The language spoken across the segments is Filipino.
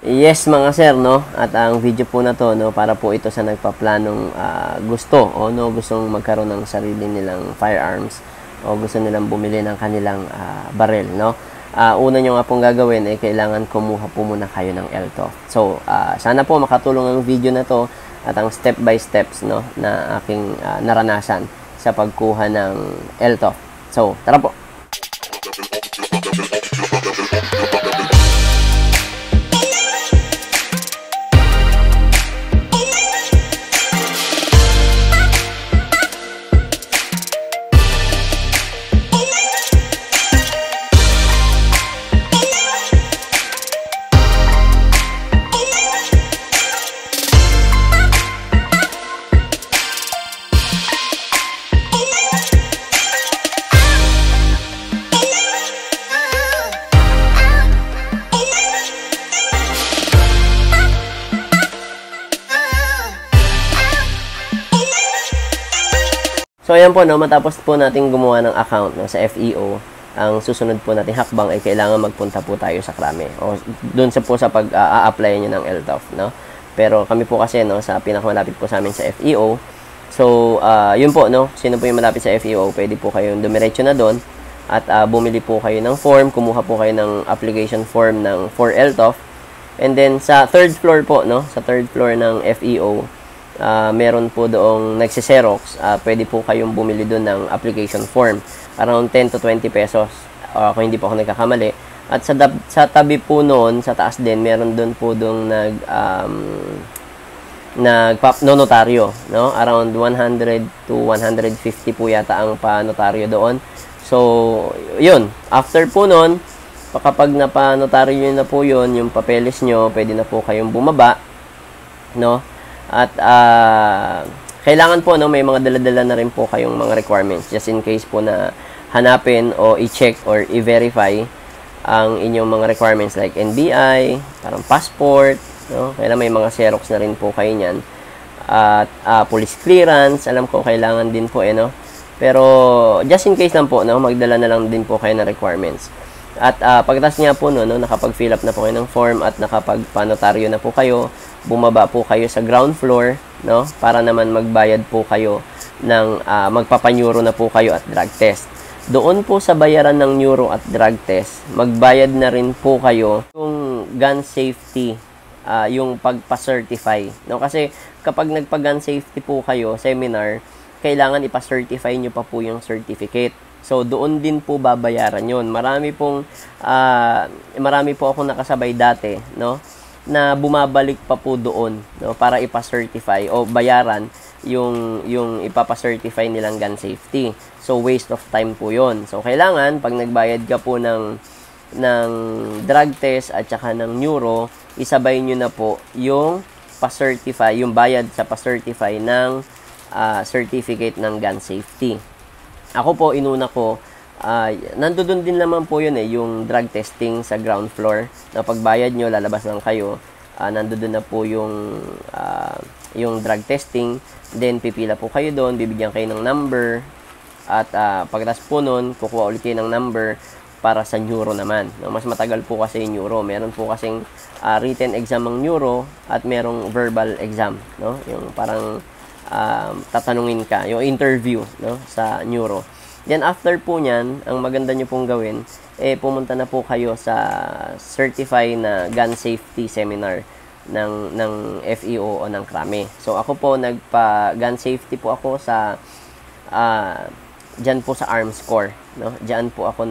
Yes mga sir, no? At ang video po na to, no, para po ito sa nagpaplanong gusto o no, gustong magkaroon ng sarili nilang firearms o gusto nilang bumili ng kanilang barrel, no? Una nyo nga pong gagawin ay kailangan kumuha po muna kayo ng LTOF. So, sana po makatulong ang video na to at ang step by steps, no, na aking naranasan sa pagkuha ng LTOF. So, tara po! So, ayan po, no, matapos po natin gumawa ng account, no, sa FEO, ang susunod po natin hakbang ay kailangan magpunta po tayo sa Krame o doon sa po sa pag-a-apply nyo ng LTOF, no? Pero kami po kasi, no, sa pinakamalapit po sa amin sa FEO. So, yun po, no, sino po yung malapit sa FEO, pwede po kayong dumiretso na doon at bumili po kayo ng form, kumuha po kayo ng application form ng for LTOF. And then, sa third floor po, no, sa third floor ng FEO, meron po doong nagsiserox, pwede po kayong bumili doon ng application form. Around 10 to 20 pesos, kung hindi po ako nagkakamali. At sa tabi po noon, sa taas din, meron doon po doong notaryo, no? Around 100 to 150 po yata ang pa-notaryo doon. So, yun. After po noon, kapag napanotaryo na po yun, yung papeles nyo, pwede na po kayong bumaba, no? At kailangan po, no, may mga dala-dala na rin po kayong mga requirements just in case po na hanapin o i-check or i-verify ang inyong mga requirements like NBI, parang passport, no? Kailangan may mga xerox na rin po kayo niyan. At police clearance, alam ko kailangan din po no. Pero just in case lang po, no, magdala na lang din po kayo ng requirements. At pagkatapos nga po, no, nakapag-fill up na po kayo ng form at nakapag-panotaryo na po kayo, bumaba po kayo sa ground floor, no, para naman magbayad po kayo ng magpapanyuro na po kayo at drug test. Doon po sa bayaran ng neuro at drug test, magbayad na rin po kayo yung gun safety, yung pagpa-certify, no? Kasi kapag nagpa-gun safety po kayo, seminar, kailangan ipa-certify nyo pa po yung certificate. So, doon din po babayaran yon. Marami po akong nakasabay dati, no, na bumabalik pa po doon, no, para ipa-certify o bayaran yung ipapa-certify nilang gun safety. So, waste of time po yon. So, kailangan, pag nagbayad ka po ng drug test at saka ng neuro, isabay nyo na po yung pa-certify, yung bayad sa pa-certify ng certificate ng gun safety. Ako po, inuna ko, nandoon din naman po yun yung drug testing sa ground floor. Na pagbayad nyo, lalabas lang kayo. Nandoon na po yung drug testing. Then, pipila po kayo doon, bibigyan kayo ng number. At pagkatapos po nun, kukuha ulit kayo ng number para sa neuro naman. No, mas matagal po kasi yung neuro. Meron po kasing written exam ang neuro at merong verbal exam. No? Yung parang tatanungin ka, yung interview, no, sa neuro. Then after po niyan, ang maganda nyo pong gawin, pumunta na po kayo sa certify na gun safety seminar ng FEO o ng Krame. So ako po nagpa-gun safety po ako sa diyan po sa Arms Corps, no? Diyan po ako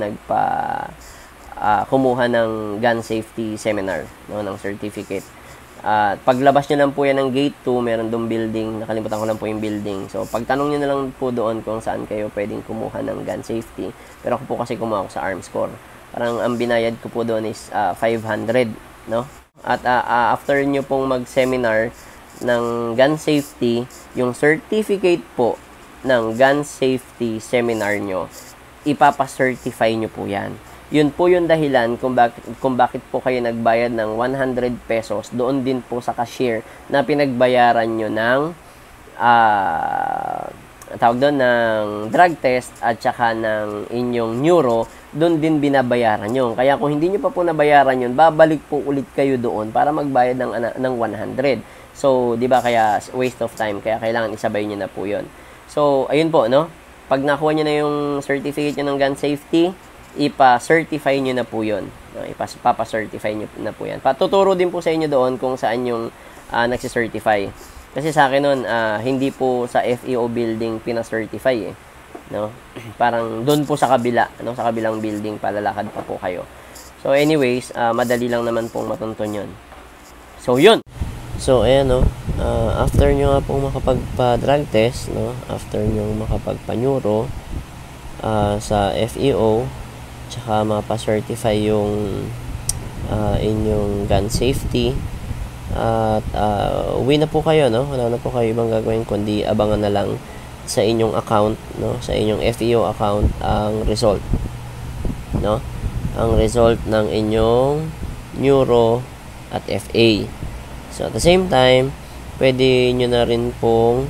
kumuha ng gun safety seminar, no, ng certificate. Paglabas nyo lang po yan ng gate 2, meron doong building, nakalimutan ko lang po yung building. So, pagtanong nyo na lang po doon kung saan kayo pwedeng kumuha ng gun safety. Pero ako po kasi kumuha ko sa Arms Corps. Parang ang binayad ko po doon is 500, no? At after nyo pong mag-seminar ng gun safety, yung certificate po ng gun safety seminar nyo, ipapa-certify nyo po yan. Yun po yung dahilan kung bakit po kayo nagbayad ng 100 pesos doon din po sa cashier na pinagbayaran nyo ng tawag doon ng drug test at saka ng inyong neuro doon din binabayaran yun. Kaya kung hindi nyo pa po nabayaran yun, babalik po ulit kayo doon para magbayad ng 100. So, di ba, kaya waste of time, kaya kailangan isabay nyo na po yun. So, ayun po, no? Pag nakuha nyo na yung certificate nyo ng gun safety, ipa-certify nyo na po yun. No? Ipapa-certify nyo na po yan. Patuturo din po sa inyo doon kung saan yung nagsicertify. Kasi sa akin nun, hindi po sa FEO building pina-certify eh. No? Parang doon po sa kabila, no? Sa kabilang building, palalakad pa po kayo. So anyways, madali lang naman pong matunton yun. So yun. So ayan, no? After nyo nga pong makapagpa-drug test, no? After nyo makapagpa-neuro sa FEO, tsaka mapa-certify yung inyong gun safety, at uwi na po kayo, no? Wala na po kayo ibang gagawin kundi abangan na lang sa inyong account, no? Sa inyong FEO account ang result, no? Ang result ng inyong neuro at FA. So at the same time, pwede nyo na rin pong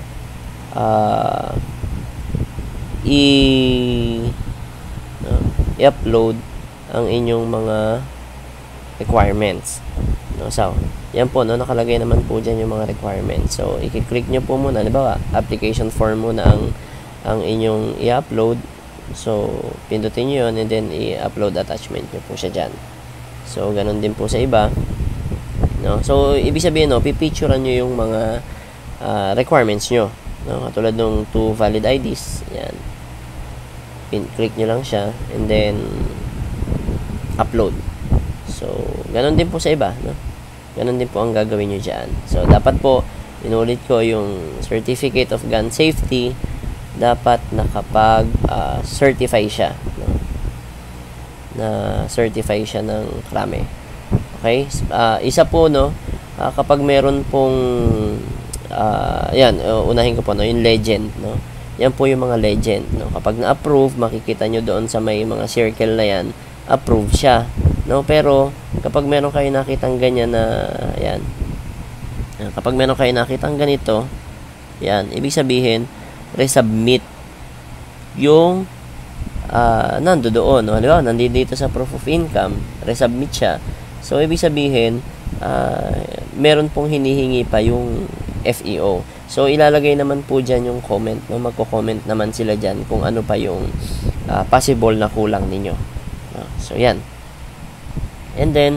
i-upload ang inyong mga requirements, no? So yan po, no, nakalagay naman po dyan yung mga requirements. So, i-click nyo po muna, diba, application form muna ang inyong i-upload. So, pindutin nyo yun, and then i-upload attachment nyo po siya dyan. So, ganun din po sa iba. No? So, ibig sabihin, no, pipicturean nyo yung mga requirements nyo. No? Katulad ng 2 valid IDs. Yan. Click nyo lang siya, and then upload. So, ganun din po sa iba, no? Ganun din po ang gagawin nyo dyan. So, dapat po, inulit ko yung Certificate of Gun Safety, dapat nakapag-certify siya. No? Na-certify siya ng krame. Okay? Isa po, no, kapag meron pong, yan, unahin ko po, no, yung legend, no? Yan po yung mga legend, no? Kapag na-approve, makikita nyo doon sa may mga circle na yan, approve siya. No, pero kapag meron kayo nakitang ganyan na yan. Kapag meron kayo nakitang ganito, yan, ibig sabihin resubmit yung nandoon, no? Halimbawa, nandito sa proof of income, resubmit siya. So ibig sabihin meron pong hinihingi pa yung FEO. So ilalagay naman po diyan yung comment, no? Magko-comment naman sila diyan kung ano pa yung possible na kulang ninyo. No? So yan. And then,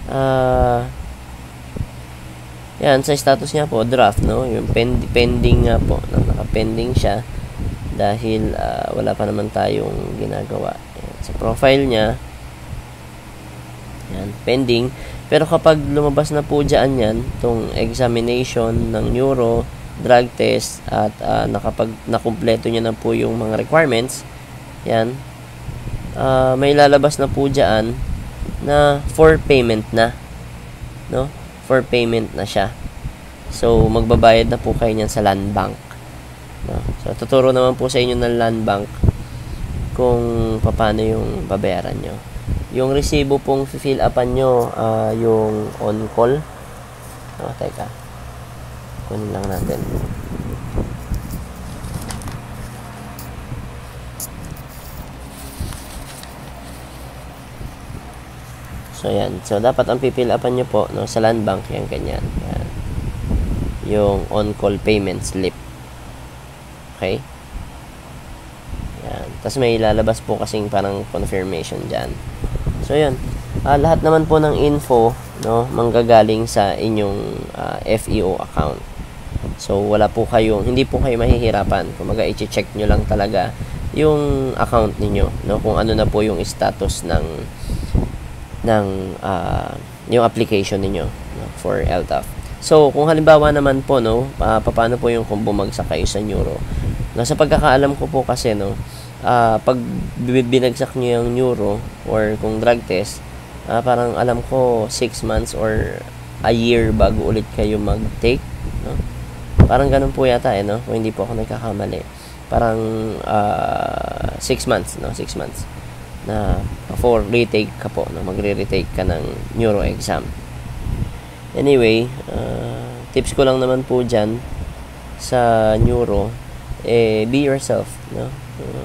yan, sa status niya po, draft, no? Yung pending nga po, naka-pending siya dahil wala pa naman tayong ginagawa. Yan, sa profile niya, yan, pending. Pero kapag lumabas na po dyan yan, itong examination ng neuro, drug test, at nakumpleto niya na po yung mga requirements, yan, may lalabas na po dyan na for payment na, no? For payment na siya. So magbabayad na po kayo niyan sa land bank, no? So tuturo naman po sa inyo ng land bank kung paano yung babayaran nyo. Yung resibo pong fill upan nyo, yung on call, no? Teka, kunin lang natin. So, yan. So, dapat ang pipil upan nyo po, no, sa land bank, yan, ganyan. Yan. Yung on-call payment slip. Okay? Yan. Tapos may lalabas po kasing parang confirmation dyan. So, yan. Lahat naman po ng info, no, manggagaling sa inyong FEO account. So, wala po kayong, hindi po kayo mahihirapan. Kumaga, i-check nyo lang talaga yung account ninyo, no, kung ano na po yung status ng yung application niyo, no, for LTAF. So, kung halimbawa naman po, no, paano po yung kung bumagsak kayo sa neuro? No, sa pagkakaalam ko po kasi, no, pag binagsak niyo yung neuro or kung drug test, parang alam ko 6 months or a year bago ulit kayo mag-take, no? Parang ganun po yata, no? Kung hindi po ako nagkakamali. Parang 6 months, no? 6 months na for retake ka po, no? Magre-retake ka ng neuro exam. Anyway, tips ko lang naman po dyan sa neuro, be yourself, no?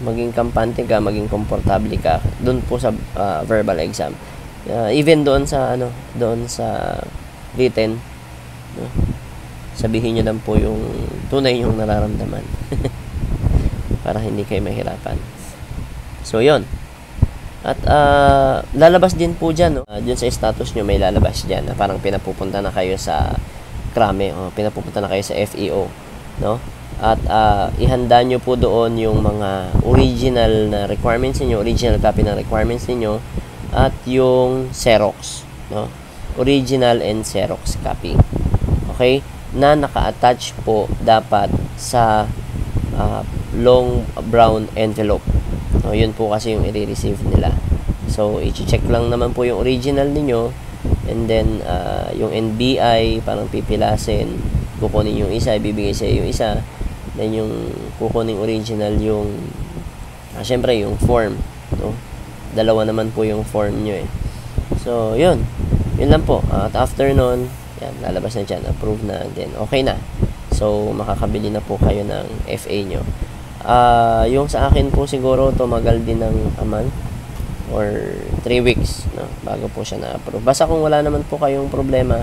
maging kampante ka, maging komportable ka doon po sa verbal exam. Even doon sa written, no? Sabihin niyo lang po yung tunay yung nararamdaman para hindi kayo mahirapan. So, yon. At lalabas din po dyan, no? Dyan sa status nyo may lalabas dyan na parang pinapupunta na kayo sa krame o pinapupunta na kayo sa FEO, no? At ihanda nyo po doon yung mga original na requirements niyo, original copy ng requirements niyo at yung Xerox, no? Original and Xerox copy. Okay? Na naka-attach po dapat sa long brown envelope. No, yun po kasi yung i-receive nila. So, i-check lang naman po yung original niyo and then yung NBI parang pipilasin, kukunin yung isa, ibibigay sa yung isa, then yung kukunin original yung syempre yung form, no? Dalawa naman po yung form nyo eh. So, yun lang po. At after nun, yan, lalabas na dyan, approve na, then okay na. So, makakabili na po kayo ng FA nyo. Yung sa akin po siguro tumagal din ng a month or 3 weeks, no, bago po siya na-approve. Basta kung wala naman po kayong problema,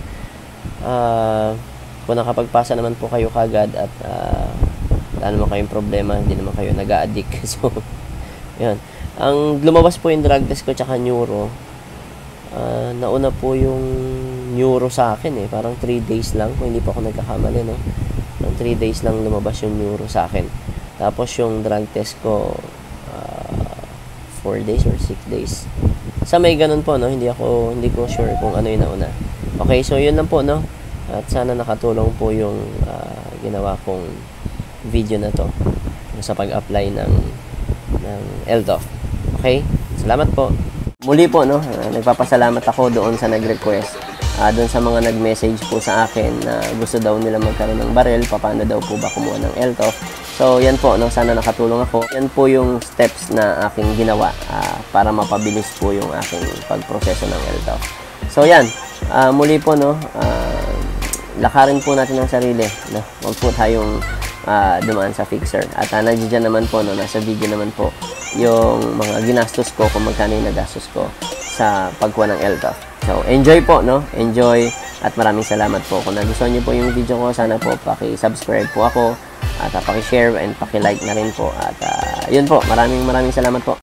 kung nakapagpasa naman po kayo kagad at wala naman kayong problema, hindi naman kayo nag-a-addict. So, yan. Ang lumabas po yung drug test ko tsaka neuro, nauna po yung neuro sa akin eh. Parang 3 days lang, kung hindi pa ako nagkakamali, no? Parang 3 days lang lumabas yung neuro sa akin. Tapos yung drug test ko 4 days or 6 days. Sa may ganun po, no? Hindi ko sure kung ano yung nauna. Okay, so yun lang po, no? At sana nakatulong po yung ginawa kong video na to sa pag-apply ng LDOF. Okay? Salamat po. Muli po, no? Nagpapasalamat ako doon sa nag-request. Doon sa mga nag-message po sa akin na gusto daw nila magkaroon ng barel, paano daw po ba kumuha ng LDOF. So, yan po, no? Sana nakatulong ako. Yan po yung steps na aking ginawa para mapabilis po yung aking pagproseso ng LDOF. So, yan. Muli po, no? Lakarin po natin ang sarili, no? Huwag po tayong dumaan sa fixer. At nandiyan naman po, no? Nasa video naman po yung mga ginastos ko, kung magkano yung nagastos ko sa pagkuha ng LDOF. So, enjoy po, no? Enjoy at maraming salamat po. Kung nagustuhan niyo po yung video ko, sana po paki-subscribe po ako at paki-share and paki-like na rin po. At yun po, maraming salamat po.